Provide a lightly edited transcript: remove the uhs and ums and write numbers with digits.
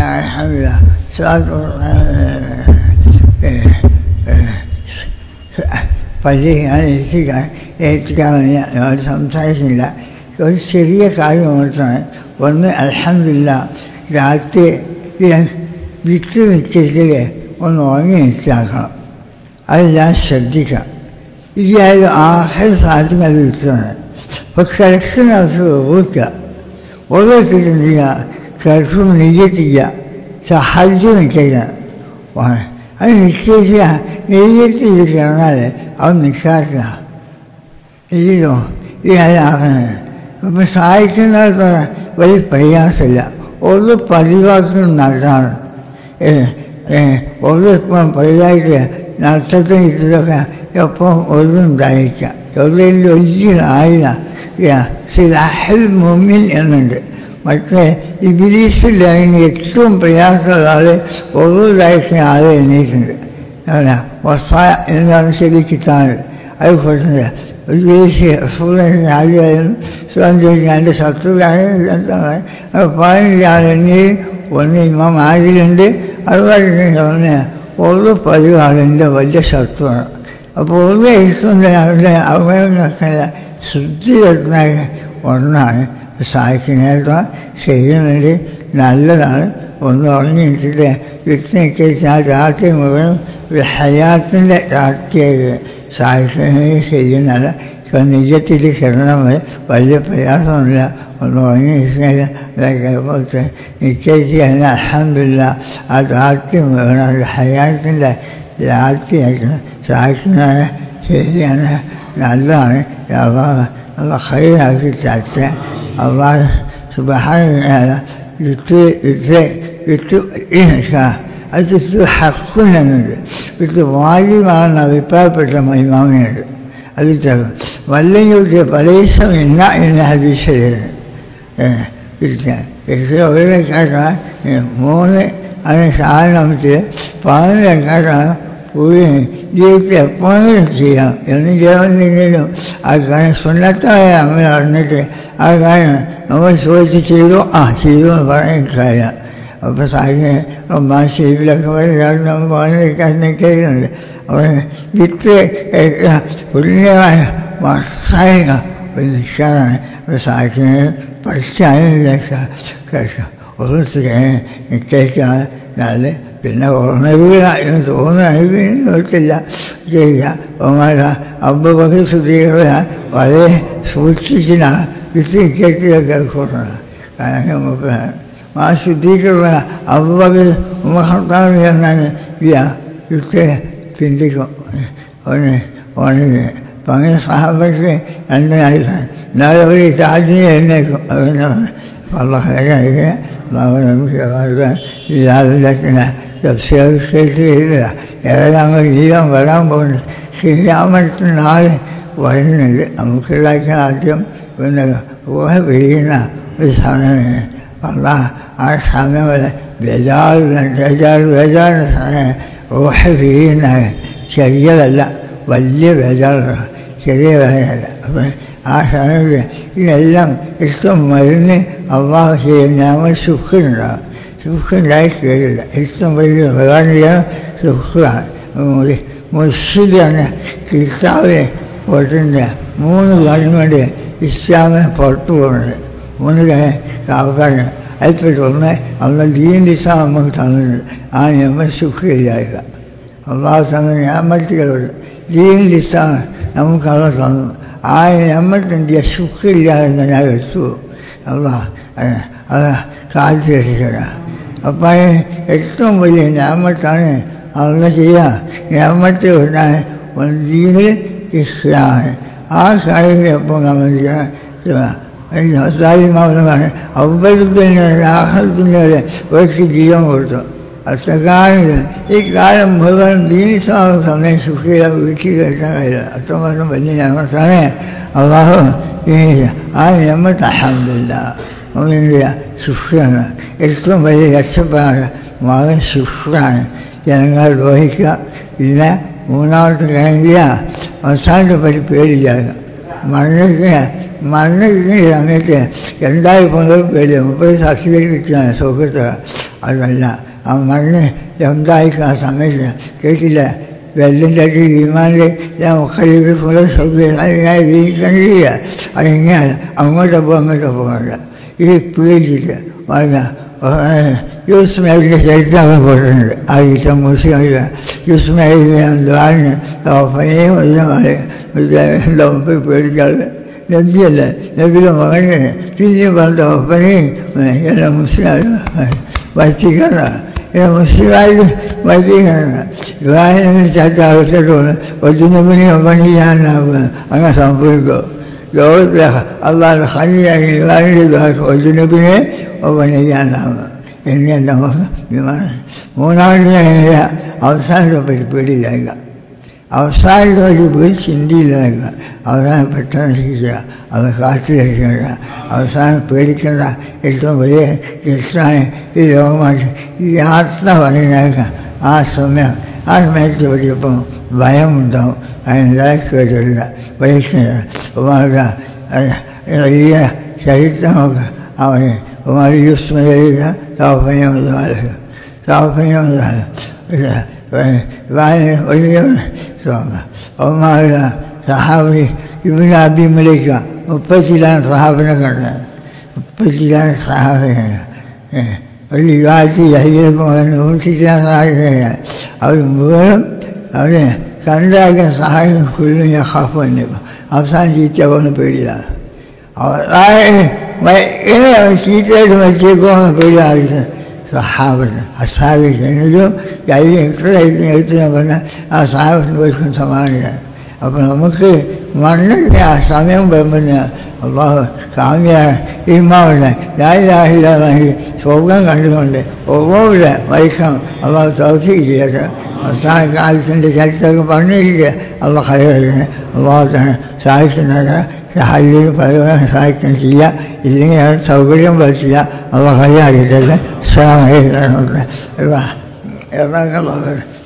alhamdulillah. പള്ളി ഞാൻ ഏൽപ്പിക്കാൻ സംസാരിക്കുന്നില്ല. ഒരു ചെറിയ കാര്യം ഓർത്താണ്. ഒന്ന് അൽഹംദുലില്ലാ രാത്രി വിട്ട് നിൽക്കരുത് ഒന്ന് ഉറങ്ങി നിൽക്കാക്കണം. അത് ഞാൻ ശ്രദ്ധിക്കാം. ഇല്ലായാലും ആഹാര സാധനം അത് കിട്ടുന്നത്. അപ്പോൾ കിടക്കുന്ന അവസരം ഓർക്കുക. ഓരോരുത്തരും എന്ത് ചെയ്യുക, കിടക്കുമ്പോൾ നെയ്യത്തില്ല, സഹായിച്ചു നിൽക്കുക. അത് നിൽക്കുക നെയ്യത്തി ഇത് കിടന്നാൽ അത് നിൽക്കാറില്ല. ഇതിലോ ഇയാളാകുന്നത് അപ്പം സഹായിക്കുന്നവർക്ക് വലിയ പ്രയാസമില്ല. ഒന്ന് പതിവാക്കുന്നത് നല്ലതാണ്. ഒന്ന് ഇപ്പം പതിവായിട്ട് നടത്തത്തിന് ഇതൊക്കെ എപ്പം ഒന്നും ഉണ്ടായിരിക്കാം. എവിടെയെങ്കിലും വലിയൊരായില്ല സിലാഹുൽ മുഅ്മിൻ എന്നുണ്ട്. മറ്റേ ഇബ്ലീസിൽ അതിന് ഏറ്റവും പ്രയാസമുള്ള ആൾ ഒന്നുണ്ടായിരിക്കുന്ന ആൾ എണ്ണീട്ടുണ്ട്. എന്താണ് ശരിക്കിട്ടാണ് അത് കൊടുത്തത്. വിദേശി ആദ്യമായാലും എൻ്റെ ശത്രുവാണ് എന്താണ് 15 ആളെണ്ണയും ഒന്ന് ഇമാം ആദിലുണ്ട്. അതുപോലെ തന്നെ ഒന്ന് 10 ആളിൻ്റെ വലിയ ശത്രുവാണ്. അപ്പോൾ ഒന്ന് എഴുത്തുണ്ട് അവരുടെ അവയവങ്ങളൊക്കെ ശുദ്ധി വരുന്ന ഒന്നാണ്. സഹായിക്കുന്നേരത്തെ ചെയ്യുന്നത് നല്ലതാണ്. ഒന്ന് ഉറങ്ങിയിട്ട് വിട്ട് ആ രാത്രി മുഴുവൻ ഹയാത്തിൻ്റെ രാത്രിയായി സഹായിക്കുന്നത് ചെയ്യുന്നത്. ഇപ്പം നിജത്തിൽ കിടന്നാൽ വലിയ പ്രയാസമില്ല. ഒന്ന് ഉറങ്ങി ഇതൊക്കെ നിശ്ചയിച്ച് അതിന് അൽഹംദുലില്ലാ ആ രാത്രി മുഴുവൻ ഹയാത്തിൻ്റെ രാത്രിയായിട്ട് സഹായിക്കുന്നത് ശരിയാണ്, നല്ലതാണ്. അള്ളാഹ് ഖൈറാക്കി തരട്ടെ. അള്ളാഹ് സുബ്ഹാനഹു വിട്ട് അത് ഹക്കുന്നുണ്ട്. വിട്ട് വാജിബാണെന്ന് അഭിപ്രായപ്പെട്ട ഇമാമിനുണ്ട്. അത് വല്ലെങ്കിൽ പരീക്ഷ ഇല്ല എന്ന ഹദീസിലാണ്. ഒരു കാട്ടാണ് 3 അതിന് സാധനത്തിൽ 11 കാട്ടാണ് കൂടി ജീവിതത്തിൽ എപ്പോഴും ചെയ്യാം. എന്നും ചെയ്യുന്നില്ലെങ്കിലും ആ കാര്യം സുന്നത്തായ നമ്മൾ അറിഞ്ഞിട്ട് ആ കാര്യം നമ്മൾ ചോദിച്ച് ചെയ്തു ചെയ്തു എന്ന് പറയാൻ കാര്യം. അപ്പോൾ സാഹിത്യം ഷെയ്ഫിലൊക്കെ വരാതെ നമ്മൾ പറഞ്ഞിരിക്കാനുണ്ട്. അവർ വിത്ത് പുണ്യമായ വർഷായ ഒരു നിൽക്കാനാണ്. ഒരു സാഹിത്യം പഠിച്ചാലും കേൾക്കാം. ഓർത്തിക്കാൻ നിൽക്കാണ് നല്ല. പിന്നെ ഓർമ്മ എന്ന് തോന്നുന്നില്ല ചെയ്യുക. അബൂബക്കർ സിദ്ദീഖ് വളരെ സൂക്ഷിച്ചിട്ടാണ് വിത്ത് നിൽക്കൊക്കെ കൊടുക്കുന്നത്. കാരണം ആ സിദ്ദീഖുള്ള അബൂബക്കർ ഉമർ ഖത്താബ് എന്നാണ് വിത്ത് ചിന്തിക്കും. അങ്ങനെ സഹാബത്ത് 2 ആയിക്കാണ്. എന്നാലും അവർ സാധ്യത എന്നേക്കും. ഇല്ലാതിന് ചെയ്തില്ല. ഏതായാലും ജീവൻ വരാൻ പോകുന്നത് ശരിയാമത്തെ നാളെ വരുന്നുണ്ട്. നമുക്കുണ്ടാക്കുന്ന ആദ്യം പിന്നെ ഊഹ പിരിയുന്ന ഒരു സമയമാണ്. ആ സമയം വരെ ബേജാറിൻ്റെ സമയം ഊഹ പിരിയുന്ന ചെറിയതല്ല, വലിയ ബേജാറാണ്, ചെറിയ വേദനയല്ല. അപ്പം ആ സമയത്ത് ഇതെല്ലാം ഇഷ്ടം മരുന്ന് അള്ളാഹു ചെയ്യുന്ന നമ്മൾ സുഖമുണ്ടാകും. സുഖമുണ്ടായി കേട്ടില്ല. ഇഷ്ടം വലിയ ഭഗവാൻ സുഖമാണ്. മുർഷിദാണ് കിതാബിനെ പോയിട്ടുണ്ട്. 3 കാലം കൊണ്ട് ഇസ്ലാമിനെ പുറത്തു പോകുന്നത്. 3 ആൾക്കാരാണ്. അതിൽപ്പെട്ട് ഒന്ന് അന്ന് ദീൻ ഇസ്ലാം നമുക്ക് തന്നിട്ടുണ്ട്. ആ നമ്മൾ സുഖമില്ലായ്ക അള്ളാഹു തന്ന ഞാമത്തുകളുണ്ട്. ദീൻ ഇസ്ലാം നമുക്കത് തന്നു. ആ നമ്മത്തിൻ്റെ സുഖമില്ലാതെ ഞാൻ എടുത്തു. അള്ളാഹ് അത് കാലത്ത് രക്ഷിക്കണം. അപ്പം ഏറ്റവും വലിയ ഞാമത്താണ് അന്ന് ചെയ്യാം. ഞാമത്ത് ഉണ്ടായ ദീനിൽ ഇസ്ലാമാണ്. ആ കാര്യം എപ്പോൾ നമ്മൾ സാലിമാവുന്നതാണ്. അവബലത്തിൻ്റെ ആഹ്ലത്തിൻ്റെ ഒരിക്കൽ ജീവൻ കൊടുത്തു. അത്രകാലം ഈ കാലം മുഴുവൻ ദീനിസ്ലാം സമയം സുഖിയ വീട്ടിൽ കേട്ടാൻ കഴിയില്ല. അത്രമാത്രം വലിയ ഞാമത്താണ് അള്ളാഹു. ആ ഞാമത്ത് അൽഹംദുലില്ലാ അവൻ്റെ ശുക്രാണ്. ഏറ്റവും വലിയ രക്ഷപ്പെടാണ് മകൻ ശുക്രാണ്. ജനങ്ങൾ ദ്രോഹിക്കുക. പിന്നെ 3ാമത്തെ കാര്യമില്ല, അവസാനത്തെ പറ്റി പേടില്ലാതെ മണ്ണിന് സമയത്ത് എന്തായി പോകുന്നത് പേടില്ല. 30 സർട്ടിഫിക്കറ്റ് കിട്ടിയാണ് സുഹൃത്ത്. അതല്ല. ആ മണ്ണ് ഉണ്ടായിരിക്കുന്ന ആ സമയത്ത് കേട്ടില്ല, വെള്ളിൻ്റെ അടിയിൽ ഈമാനിൽ ജീവിക്കണില്ല. അതെങ്ങനെയാണ് അങ്ങോട്ട് പോകുന്നില്ല. ഈ പേടിച്ചിട്ട് യൂസ്മേലിൻ്റെ ചരിത്രം അവിടെ പോയിട്ടുണ്ട്. ആ ഈട്ടം മുസ്ലിം യൂസ്മേലിന് തോപ്പനെയും പേടിക്കാതെ നബിയല്ല, നബിയുടെ മകനെ പിന്നെ പറഞ്ഞ തോപ്പനെയും എല്ലാം മുസ്ലിം വൈപ്പിക്കണം, മുസ്ലിമായിട്ട് വൈപ്പിക്കണം. വിവാഹങ്ങൾ ചട്ടാകത്തോട് ഒത്തുനബിനെ പണിയാനാവുക അങ്ങനെ സംഭവിക്കും. ലോകത്തിലെ അള്ളാഹ് ഹനിയായി വിവാഹിത ഒത്തുനബിനെ പണിയാനാവുക എന്നെല്ലാം നമുക്ക് വിമാനം. മൂന്നാമത്തെ അവസാനത്തെ പേടിയിലാക്കുക, അവസാനത്തെ ഒരു പേടി ചിന്തയിലാക്കുക, അവസാനം പെട്ടെന്ന് ശിക്കുക, അത് കാത്തു രക്ഷിക്കുക. അവസാനം പേടിക്കേണ്ട ഏറ്റവും വലിയ ഇഷ്ടമാണ് ഈ ലോകമായിട്ട് ഈ യാത്ര പറഞ്ഞാക്കുക. ആ സമയത്ത് പഠിച്ചപ്പോൾ ഭയമുണ്ടാവും, അതിനെല്ലാം കേട്ടില്ല. വലിയ ചരിത്രമൊക്കെ അവന് യൂസ്മയില്ല വലിയ സഹാബി ഇബ്നു അബി മലൈക്ക 30 സഹാബിനെ കണ്ടത്. 30 സഹാബിനെ ഒരു യുവാറ്റി ഹയ്യക്കും 100 സഹായിക്കുകയാണ്. അവർ മുഴുവൻ അവനെ കണ്ടാക്കിയ സഹായം ഫുള്ളും ഞാൻ ഹാഫ് തന്നെ അവസാനം ചീറ്റപ്പോന്ന് പേടിയിലാണ്. ചീറ്റയായിട്ട് മരിച്ചേക്കുമെന്ന് പേടിയാണ് സഹാബിന്. അസാബിക്കും എഴുത്തിനെ പറഞ്ഞാൽ ആ സാഹബിന് പോയിക്കും സമാനിയാണ്. അപ്പോൾ നമുക്ക് മണ്ണിൻ്റെ ആ സമയം വരുമ്പോൾ അള്ളാഹു കാമ്യാണ് ഈമാവുണ്ട് ലായില്ലാഹില്ലാതെ സ്വർഗം കണ്ടുകൊണ്ട് ഒവ്വൊരു മരിക്കണം അള്ളാഹു തൗഫീഖ് ചെയ്യട്ടെ. അവസാന കാലത്തിൻ്റെ ചരിത്രമൊക്കെ പറഞ്ഞിരിക്കുക. അള്ളാഹ് ഹൈറിന് അള്ളാഹു തന്നെ സഹായിക്കുന്നത് ഹല്ലിന് പരമാൻ സഹായിക്കുകയും ചെയ്യുക. ഇല്ലെങ്കിൽ അത് സൗകര്യം പറ്റില്ല. അള്ളാഹ് ഹൈറാക്കിയിട്ടല്ലേ എറണാകുളം